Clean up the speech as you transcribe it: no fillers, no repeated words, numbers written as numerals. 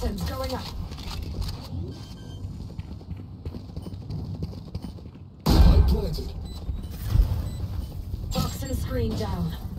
Toxins going up. I planted. Toxin screen down.